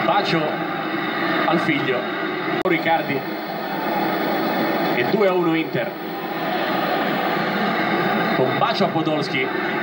bacio al figlio Riccardi e 2-1 Inter, con bacio a Podolski.